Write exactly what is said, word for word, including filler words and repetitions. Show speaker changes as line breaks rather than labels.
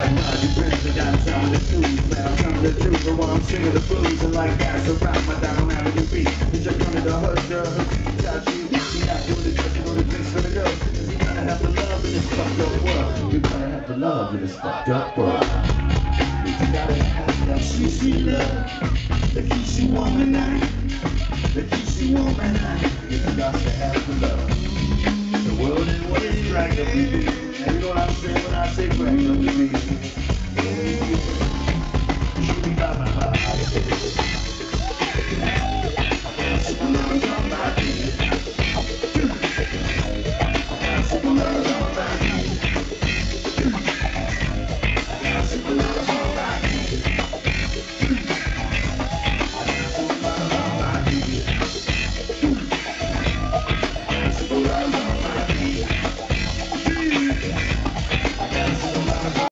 You friends, I got time to choose, man. I'm trying to choose, but while I'm singing the blues and like that, so rock my down Avenue B. It's just coming to hush, uh, touch you. You're not doing it just to go to drinks for the girls. Cause you gotta have the love in this fucked up world. You gotta have the love in this fucked up world. You gotta have that sweet, sweet love that keeps you warm at night. That keeps you warm at night. You got to have the love. The world is what it's dragged up to be. And you know what I'm saying when I say dragged up to be.